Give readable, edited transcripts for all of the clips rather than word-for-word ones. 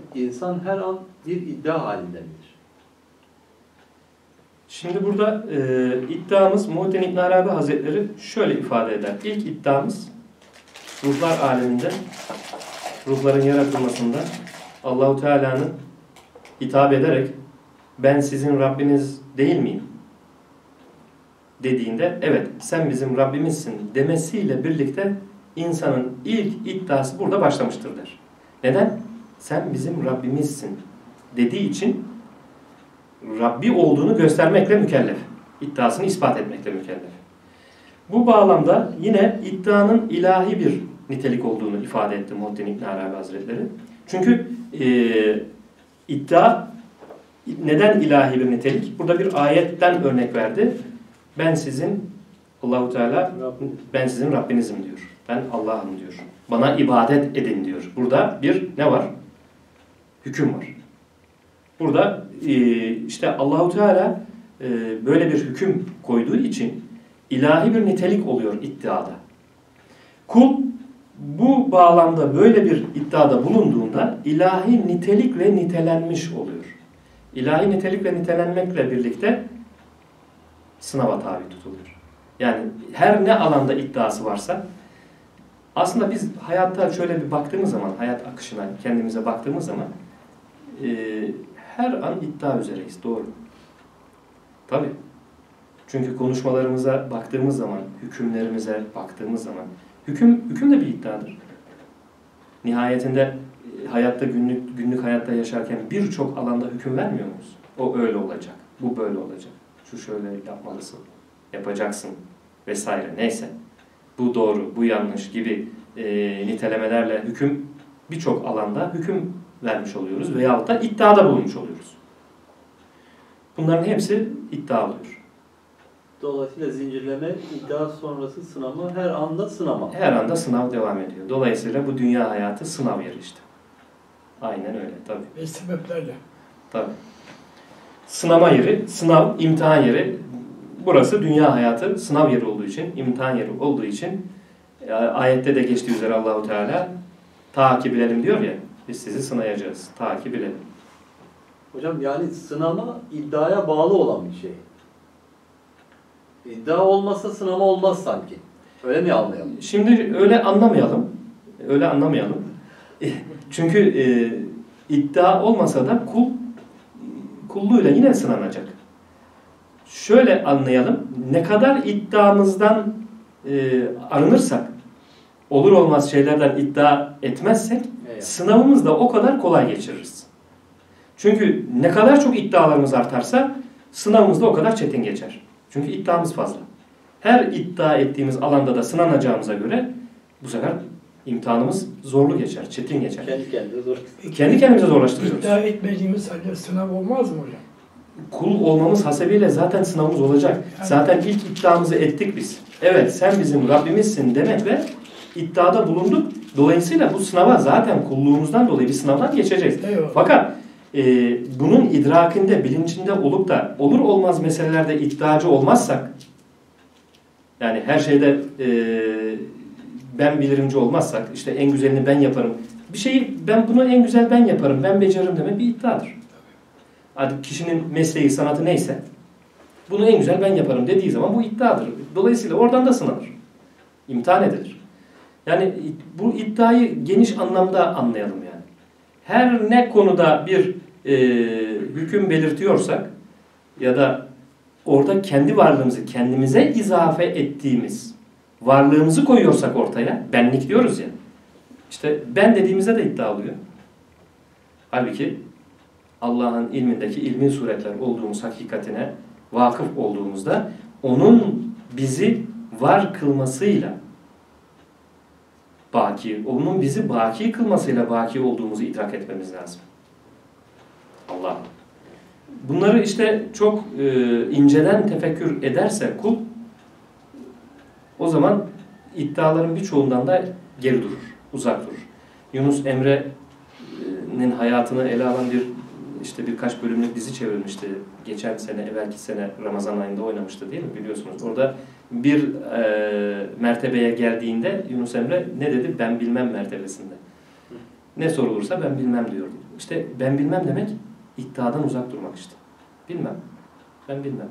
insan her an bir iddia halinde midir? Şimdi burada iddiamız Muhittin İbn Arabi Hazretleri şöyle ifade eder. İlk iddiamız ruhlar aleminde, ruhların yaratılmasında Allahu Teala'nın hitap ederek ben sizin Rabbiniz değil miyim dediğinde evet sen bizim Rabbimizsin demesiyle birlikte insanın ilk iddiası burada başlamıştır der. Neden? Sen bizim Rabbimizsin dediği için Rabbi olduğunu göstermekle mükellef. İddiasını ispat etmekle mükellef. Bu bağlamda yine iddianın ilahi bir nitelik olduğunu ifade etti Muhittin İbn Arabi Hazretleri. Çünkü iddia neden ilahi bir nitelik? Burada bir ayetten örnek verdi. Ben sizin Allahu Teala ben sizin Rabbinizim diyor. Ben Allah'ım diyor. Bana ibadet edin diyor. Burada bir ne var? Hüküm var. Burada işte Allahu Teala böyle bir hüküm koyduğu için ilahi bir nitelik oluyor iddiada. Kul bu bağlamda böyle bir iddiada bulunduğunda ilahi nitelikle nitelenmiş oluyor. İlahi nitelik ve nitelenmekle birlikte sınava tabi tutuluyor. Yani her ne alanda iddiası varsa aslında biz hayatta şöyle bir baktığımız zaman, hayat akışına kendimize baktığımız zaman her an iddia üzereyiz. Doğru. Tabii. Çünkü konuşmalarımıza baktığımız zaman, hükümlerimize baktığımız zaman hüküm de bir iddiadır. Nihayetinde hayatta günlük hayatta yaşarken birçok alanda hüküm vermiyor muyuz? O öyle olacak, bu böyle olacak, şu şöyle yapmalısın, yapacaksın vesaire neyse. Bu doğru, bu yanlış gibi nitelemelerle birçok alanda hüküm vermiş oluyoruz veyahut da iddiada bulunmuş oluyoruz. Bunların hepsi iddia oluyor. Dolayısıyla zincirleme, iddia sonrası sınama, her anda sınama. Her anda sınav devam ediyor. Dolayısıyla bu dünya hayatı sınav yeri işte. Aynen öyle tabii. Ve sebeplerle. Tabii. Sınama yeri, sınav, imtihan yeri. Burası dünya hayatı sınav yeri olduğu için, imtihan yeri olduğu için ayette de geçtiği üzere Allahu Teala takip edelim diyor ya. Biz sizi sınayacağız. Takip edelim. Hocam yani sınama iddiaya bağlı olan bir şey. İddia olmazsa sınama olmaz sanki. Öyle mi anlayalım? Şimdi öyle anlamayalım. Öyle anlamayalım. Çünkü iddia olmasa da kulluğuyla yine sınanacak. Şöyle anlayalım. Ne kadar iddiamızdan arınırsak, olur olmaz şeylerden iddia etmezsek, sınavımızı da o kadar kolay geçiririz. Çünkü ne kadar çok iddialarımız artarsa sınavımız da o kadar çetin geçer. Çünkü iddiamız fazla. Her iddia ettiğimiz alanda da sınanacağımıza göre bu sefer imtihanımız zorlu geçer, çetin geçer. Kendi kendine zor. Kendi kendimize zorlaştırıyoruz. İddia etmediğimiz halde sınav olmaz mı hocam? Kul olmamız hasebiyle zaten sınavımız olacak. Zaten ilk iddiamızı ettik biz. Evet sen bizim Rabbimizsin demekle iddiada bulunduk. Dolayısıyla bu sınava zaten kulluğumuzdan dolayı bir sınavdan geçeceğiz. Eyvallah. Fakat bunun idrakinde, bilincinde olup da olur olmaz meselelerde iddiacı olmazsak, yani her şeyde ben bilirimci olmazsak, işte en güzelini ben yaparım. Bir şeyi bunu en güzel ben yaparım, ben beceririm demek bir iddiadır. Hadi kişinin mesleği, sanatı neyse, bunu en güzel ben yaparım dediği zaman bu iddiadır. Dolayısıyla oradan da sınanır. İmtihan edilir. Yani bu iddiayı geniş anlamda anlayalım yani. Her ne konuda bir hüküm belirtiyorsak ya da orada kendi varlığımızı kendimize izafe ettiğimiz varlığımızı koyuyorsak ortaya, benlik diyoruz ya. İşte ben dediğimizde de iddia oluyor. Halbuki Allah'ın ilmindeki ilmi suretler olduğumuz hakikatine vakıf olduğumuzda onun bizi var kılmasıyla onun bizi baki kılmasıyla baki olduğumuzu idrak etmemiz lazım. Allah. Bunları işte çok inceden tefekkür ederse kul, o zaman iddiaların birçoğundan da geri durur, uzak durur. Yunus Emre'nin hayatını ele alan birkaç bölümlük dizi çevrilmişti. Geçen sene, evvelki sene Ramazan ayında oynamıştı değil mi? Biliyorsunuz. Orada bir mertebeye geldiğinde Yunus Emre ne dedi? Ben bilmem mertebesinde. Ne sorulursa ben bilmem diyordum. İşte ben bilmem demek iddiadan uzak durmak işte. Bilmem. Ben bilmem.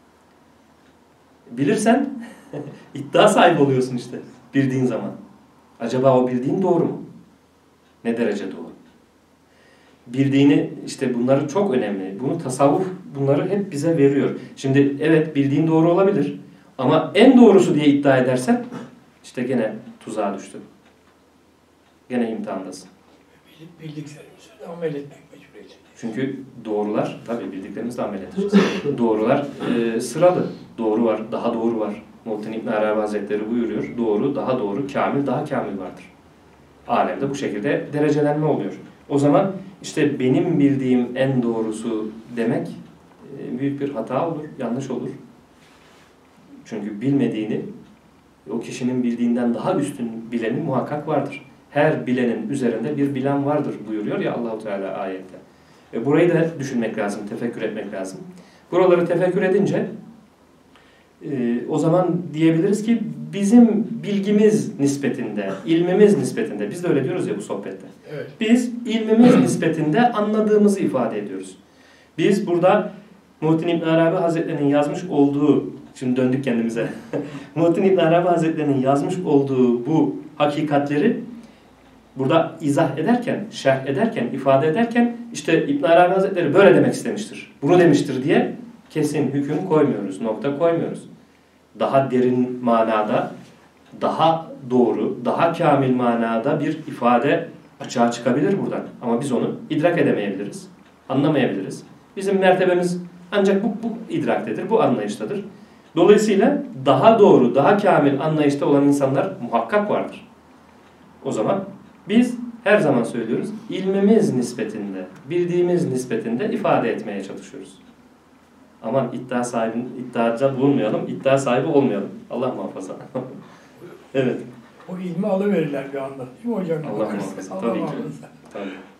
Bilirsen iddia sahibi oluyorsun işte bildiğin zaman. Acaba o bildiğin doğru mu? Ne derece doğru? Bildiğini işte bunları çok önemli. Bunu tasavvuf bunları hep bize veriyor. Şimdi evet bildiğin doğru olabilir ama en doğrusu diye iddia edersen işte gene tuzağa düştün. Gene imtihandasın. Bildiklerimizle amel etmek mecburiyeti. Çünkü doğrular, tabii bildiklerimizle amel edeceğiz. Doğrular sıralı. Doğru var, daha doğru var. Muhittin İbn Arabi Hazretleri buyuruyor. Doğru, daha doğru, kamil, daha kamil vardır. Alemde bu şekilde derecelenme oluyor. O zaman işte benim bildiğim en doğrusu demek büyük bir hata olur, yanlış olur. Çünkü bilmediğini o kişinin bildiğinden daha üstün bileni muhakkak vardır. Her bilenin üzerinde bir bilen vardır buyuruyor ya Allah-u Teala ayette. Burayı da düşünmek lazım, tefekkür etmek lazım. Buraları tefekkür edince o zaman diyebiliriz ki bizim bilgimiz nispetinde, ilmimiz nispetinde, biz de öyle diyoruz ya bu sohbette. Evet. Biz ilmimiz nispetinde anladığımızı ifade ediyoruz. Biz burada Muhittin İbn Arabi Hazretleri'nin yazmış olduğu, şimdi döndük kendimize, Muhittin İbn Arabi Hazretleri'nin yazmış olduğu bu hakikatleri burada izah ederken, şerh ederken, ifade ederken işte İbn Arabi Hazretleri böyle demek istemiştir, bunu demiştir diye kesin hüküm koymuyoruz, nokta koymuyoruz. Daha derin manada, daha doğru, daha kamil manada bir ifade açığa çıkabilir buradan. Ama biz onu idrak edemeyebiliriz, anlamayabiliriz. Bizim mertebemiz ancak bu idraktedir, bu anlayıştadır. Dolayısıyla daha doğru, daha kamil anlayışta olan insanlar muhakkak vardır. O zaman biz her zaman söylüyoruz, ilmimiz nispetinde, bildiğimiz nispetinde ifade etmeye çalışıyoruz. Aman iddiada bulunmayalım, iddia sahibi olmayalım. Allah muhafaza. Evet. O ilmi alıverirler bir anda. Değil mi hocam? Allah muhafaza. Tabii ki. Tabii.